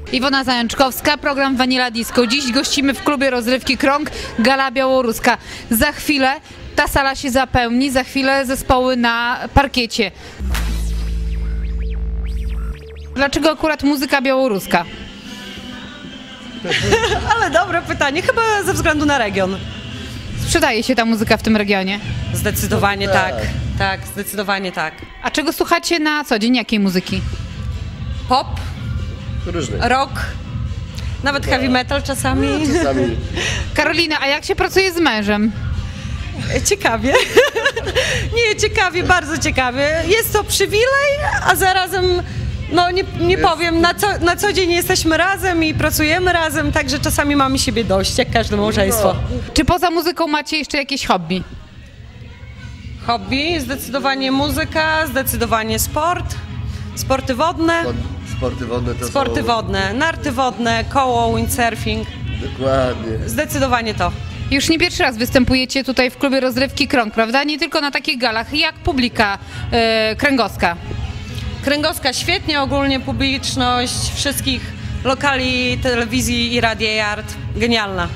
Iwona Zajączkowska, program Vanilla Disco. Dziś gościmy w klubie rozrywki Krąg, Gala Białoruska. Za chwilę ta sala się zapełni, za chwilę zespoły na parkiecie. Dlaczego akurat muzyka białoruska? Ale dobre pytanie, chyba ze względu na region. Sprzedaje się ta muzyka w tym regionie? Zdecydowanie tak, tak, zdecydowanie tak. A czego słuchacie na co dzień? Jakiej muzyki? Pop, Różne. rock, nawet heavy metal czasami. Czasami. Karolina, a jak się pracuje z mężem? Ciekawie. Nie, ciekawie, bardzo ciekawie. Jest to przywilej, a zarazem, no nie powiem, na co dzień jesteśmy razem i pracujemy razem, także czasami mamy siebie dość, jak każde małżeństwo. Czy poza muzyką macie jeszcze jakieś hobby? Hobby, zdecydowanie muzyka, zdecydowanie sport, sporty wodne. Sporty wodne to Sporty są... wodne, narty wodne, koło, windsurfing. Dokładnie. Zdecydowanie to. Już nie pierwszy raz występujecie tutaj w klubie rozrywki Krąg, prawda? Nie tylko na takich galach. Jak publika kręgowska? Kręgowska świetnie, ogólnie publiczność wszystkich lokali telewizji i Radia Yard genialna.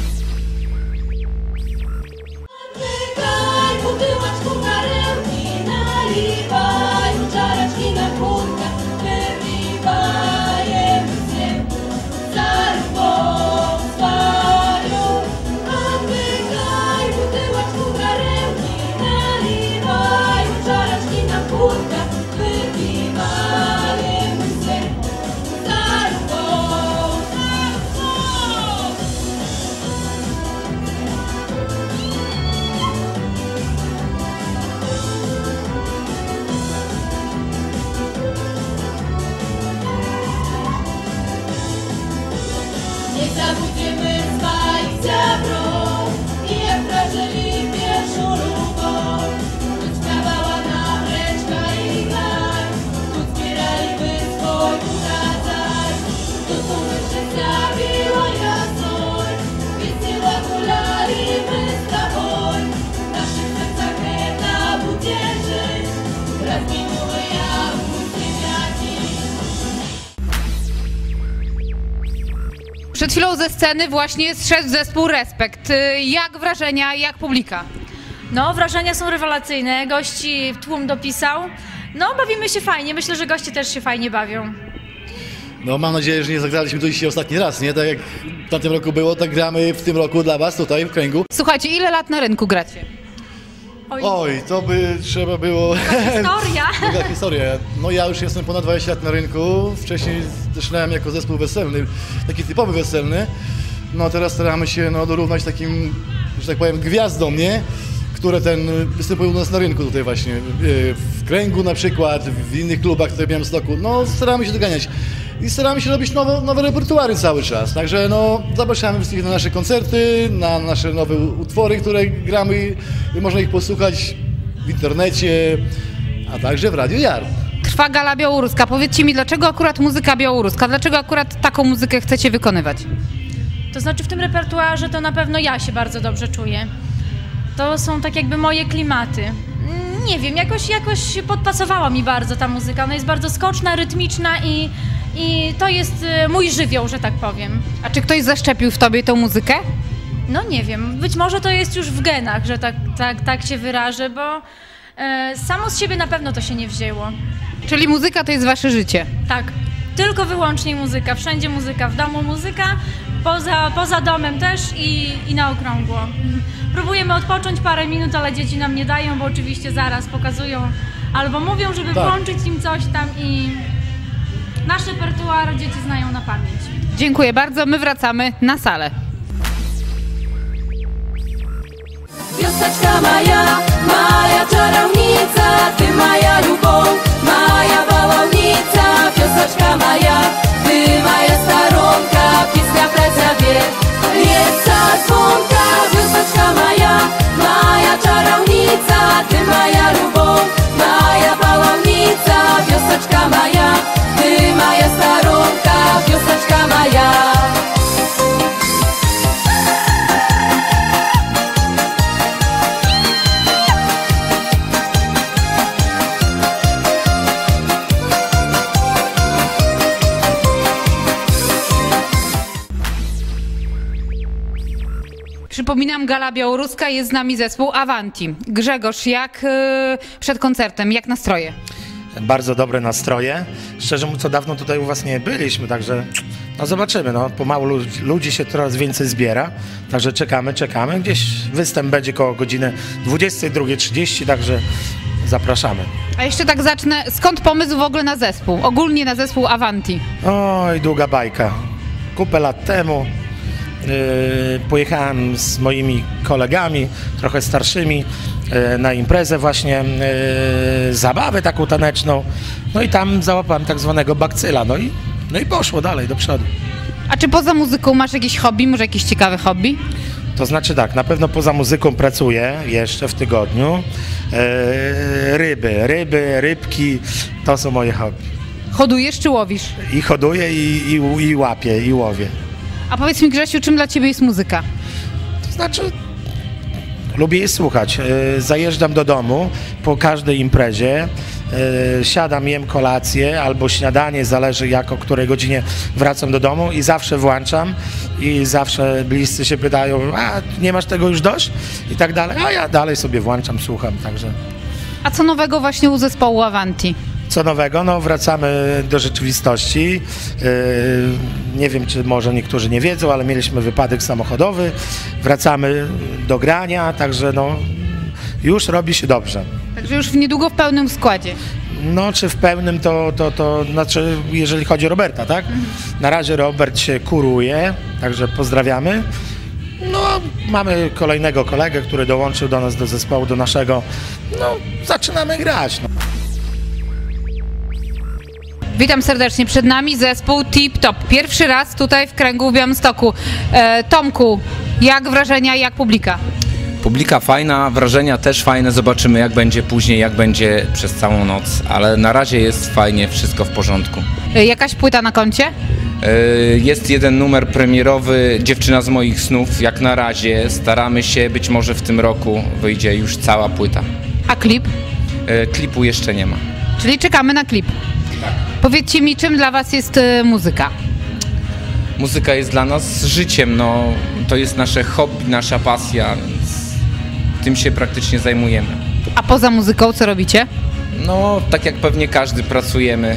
Nie zabudzimy swoich zabrów i jak wrażeli pierwszą lubą. Tu śpiewała nam reczka i gaj, tu zbieraliby swój uradzaj. Tu myśl zabiła jasność, wiesyła hulalimy z tobą. W naszych sercach jedna budzie żyć, raz minęły jabłki wiatki. Przed chwilą ze sceny właśnie zszedł zespół Respekt. Jak wrażenia, jak publika? No, wrażenia są rewelacyjne, gości tłum dopisał. No, bawimy się fajnie, myślę, że goście też się fajnie bawią. No mam nadzieję, że nie zagraliśmy tu dzisiaj ostatni raz, nie? Tak jak w tamtym roku było, tak gramy w tym roku dla was tutaj w kręgu. Słuchajcie, ile lat na rynku gracie? Oj, to by trzeba było... Historia! Długa historia. No ja już jestem ponad 20 lat na rynku, wcześniej zaczynałem jako zespół weselny, taki typowy weselny. No teraz staramy się dorównać takim, że tak powiem, gwiazdom, nie? Które występują u nas na rynku tutaj właśnie, w kręgu na przykład, w innych klubach tutaj w Białymstoku. No staramy się doganiać i staramy się robić nowe repertuary cały czas. Także zapraszamy wszystkich na nasze koncerty, na nasze nowe utwory, które gramy. Można ich posłuchać w internecie, a także w Radiu Yard. Trwa Gala Białoruska. Powiedzcie mi, dlaczego akurat muzyka białoruska? Dlaczego akurat taką muzykę chcecie wykonywać? To znaczy w tym repertuarze to na pewno ja się bardzo dobrze czuję. To są tak jakby moje klimaty. Nie wiem, jakoś podpasowała mi bardzo ta muzyka. Ona jest bardzo skoczna, rytmiczna i to jest mój żywioł, że tak powiem. A czy ktoś zaszczepił w tobie tą muzykę? No nie wiem, być może to jest już w genach, że tak się wyrażę, bo samo z siebie na pewno to się nie wzięło. Czyli muzyka to jest wasze życie? Tak, tylko wyłącznie muzyka, wszędzie muzyka, w domu muzyka, poza domem też i na okrągło. Próbujemy odpocząć parę minut, ale dzieci nam nie dają, bo oczywiście zaraz pokazują albo mówią, żeby włączyć im coś tam i nasz repertuar dzieci znają na pamięć. Dziękuję bardzo, my wracamy na salę. Wioseczka Maja, Maja czarownica, ty Maja любов, Maja bałownica. Wioseczka Maja, ty Maja staronka, pieśnia pleca wie, miejsca słonka. Wioseczka Maja, Maja czarownica, ty Maja любов, Maja bałownica. Wioseczka Maja, ty Maja staronka, wioseczka Maja. Przypominam, Gala Białoruska, jest z nami zespół Avanti. Grzegorz, jak przed koncertem, jak nastroje? Bardzo dobre nastroje. Szczerze mówiąc, dawno tutaj u was nie byliśmy, także no zobaczymy. No, pomału ludzi się coraz więcej zbiera, także czekamy. Gdzieś występ będzie koło godziny 22:30, także zapraszamy. A jeszcze tak zacznę, skąd pomysł w ogóle na zespół? Ogólnie na zespół Avanti. Oj, długa bajka. Kupę lat temu pojechałem z moimi kolegami, trochę starszymi, na imprezę właśnie, zabawę taką taneczną. No i tam załapałem tak zwanego bakcyla, no i poszło dalej do przodu. A czy poza muzyką masz jakieś hobby, może jakieś ciekawe hobby? To znaczy tak, na pewno poza muzyką pracuję jeszcze w tygodniu. Rybki, to są moje hobby. Hodujesz czy łowisz? I hoduję, i łapię, i łowię. A powiedz mi, Grzesiu, czym dla ciebie jest muzyka? To znaczy, lubię jej słuchać. Zajeżdżam do domu po każdej imprezie, siadam, jem kolację albo śniadanie, zależy o której godzinie wracam do domu i zawsze włączam i zawsze bliscy się pytają, a nie masz tego już dość? I tak dalej, a ja dalej sobie włączam, słucham, także... A co nowego właśnie u zespołu Avanti? Co nowego? No wracamy do rzeczywistości. Nie wiem, czy może niektórzy nie wiedzą, ale mieliśmy wypadek samochodowy. Wracamy do grania, także no już robi się dobrze. Także już niedługo w pełnym składzie. No, czy w pełnym to znaczy, jeżeli chodzi o Roberta, tak? Na razie Robert się kuruje, także pozdrawiamy. No, mamy kolejnego kolegę, który dołączył do nas, do zespołu, do naszego. No, zaczynamy grać. No. Witam serdecznie, przed nami zespół Tip Top. Pierwszy raz tutaj w kręgu w Białymstoku. Tomku, jak wrażenia, jak publika? Publika fajna, wrażenia też fajne, zobaczymy jak będzie później, jak będzie przez całą noc, ale na razie jest fajnie, wszystko w porządku. Jakaś płyta na koncie? Jest jeden numer premierowy, Dziewczyna z moich snów, jak na razie staramy się, być może w tym roku wyjdzie już cała płyta. A klip? Klipu jeszcze nie ma. Czyli czekamy na klip. Powiedzcie mi, czym dla was jest muzyka? Muzyka jest dla nas życiem, no to jest nasze hobby, nasza pasja, więc tym się praktycznie zajmujemy. A poza muzyką co robicie? No, tak jak pewnie każdy pracujemy.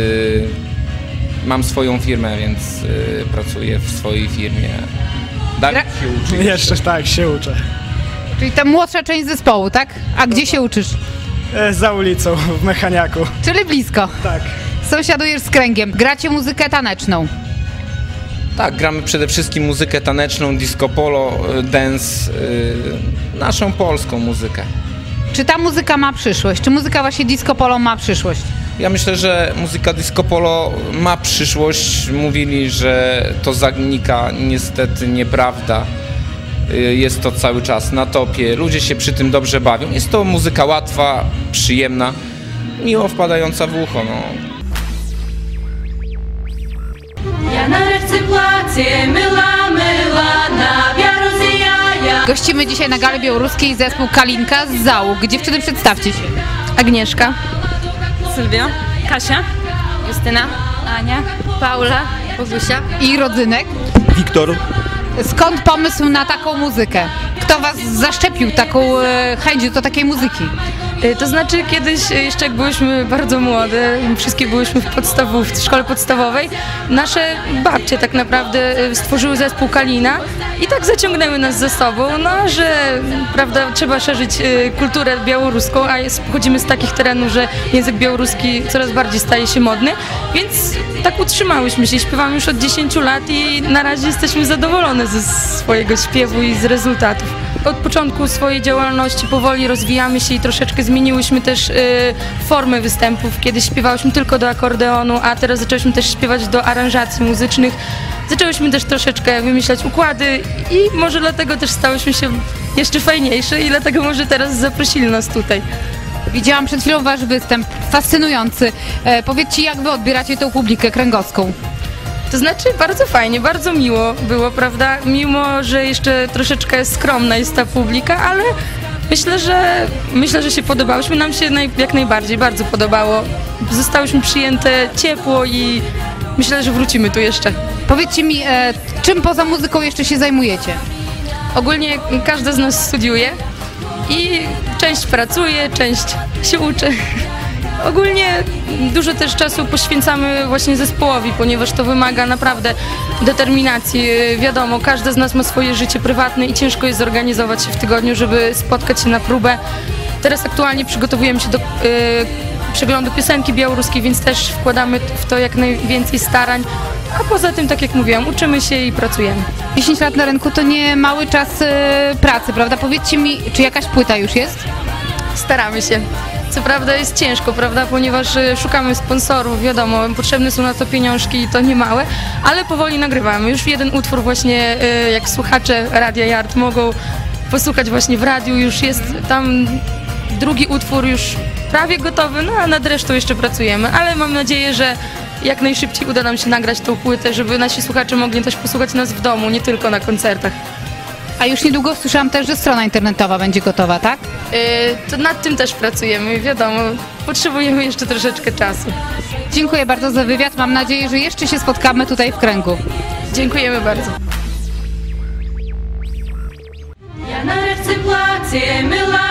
Mam swoją firmę, więc pracuję w swojej firmie. Dalej się uczy. Jeszcze tak, się uczę. Czyli ta młodsza część zespołu, tak? A gdzie się uczysz? Za ulicą, w Mechaniaku. Czyli blisko. Tak. Sąsiadujesz z kręgiem. Gracie muzykę taneczną. Tak, gramy przede wszystkim muzykę taneczną, disco polo, dance, naszą polską muzykę. Czy ta muzyka ma przyszłość? Czy muzyka właśnie disco polo ma przyszłość? Ja myślę, że muzyka disco polo ma przyszłość. Mówili, że to zagnika, niestety nieprawda. Jest to cały czas na topie, ludzie się przy tym dobrze bawią. Jest to muzyka łatwa, przyjemna, miło wpadająca w ucho. No. Ja na ręce płacę, myla, na Białorusi ja. Gościmy dzisiaj na Gali Białoruskiej zespół Kalinka z Załóg. Dziewczyny, przedstawcie się. Agnieszka, Sylwia, Kasia, Justyna, Ania, Paula, Bogusia I rodzynek. Wiktor. Skąd pomysł na taką muzykę? Kto was zaszczepił taką chęć do takiej muzyki? To znaczy kiedyś, jeszcze jak byłyśmy bardzo młode, wszystkie byłyśmy w szkole podstawowej, nasze babcie tak naprawdę stworzyły zespół Kalina i tak zaciągnęły nas ze sobą, no, że prawda, trzeba szerzyć kulturę białoruską, a pochodzimy z takich terenów, że język białoruski coraz bardziej staje się modny, więc tak utrzymałyśmy się, śpiewamy już od 10 lat i na razie jesteśmy zadowolone ze swojego śpiewu i z rezultatów. Od początku swojej działalności powoli rozwijamy się i troszeczkę zmieniłyśmy też formy występów. Kiedyś śpiewałyśmy tylko do akordeonu, a teraz zaczęłyśmy też śpiewać do aranżacji muzycznych. Zaczęłyśmy też troszeczkę wymyślać układy i może dlatego też stałyśmy się jeszcze fajniejsze i dlatego może teraz zaprosili nas tutaj. Widziałam przed chwilą wasz występ, fascynujący. Powiedzcie, jak wy odbieracie tę publikę kręgowską? To znaczy bardzo fajnie, bardzo miło było, prawda? Mimo, że jeszcze troszeczkę skromna jest ta publika, ale myślę, że się podobałyśmy. Nam się jak najbardziej bardzo podobało. Zostałyśmy przyjęte ciepło i myślę, że wrócimy tu jeszcze. Powiedzcie mi, czym poza muzyką jeszcze się zajmujecie? Ogólnie każdy z nas studiuje i część pracuje, część się uczy. Ogólnie dużo też czasu poświęcamy właśnie zespołowi, ponieważ to wymaga naprawdę determinacji. Wiadomo, każdy z nas ma swoje życie prywatne i ciężko jest zorganizować się w tygodniu, żeby spotkać się na próbę. Teraz aktualnie przygotowujemy się do przeglądu piosenki białoruskiej, więc też wkładamy w to jak najwięcej starań. A poza tym, tak jak mówiłam, uczymy się i pracujemy. 10 lat na rynku to nie mały czas pracy, prawda? Powiedzcie mi, czy jakaś płyta już jest? Staramy się. Co prawda jest ciężko, prawda, ponieważ szukamy sponsorów, wiadomo, potrzebne są na to pieniążki i to nie małe, ale powoli nagrywamy. Już jeden utwór właśnie, jak słuchacze Radia Yard mogą posłuchać właśnie w radiu, już jest tam drugi utwór już prawie gotowy, no a nad resztą jeszcze pracujemy, ale mam nadzieję, że jak najszybciej uda nam się nagrać tą płytę, żeby nasi słuchacze mogli też posłuchać nas w domu, nie tylko na koncertach. A już niedługo słyszałam też, że strona internetowa będzie gotowa, tak? To nad tym też pracujemy, wiadomo, potrzebujemy jeszcze troszeczkę czasu. Dziękuję bardzo za wywiad, mam nadzieję, że jeszcze się spotkamy tutaj w kręgu. Dziękujemy bardzo. Ja na ręce płacę, myla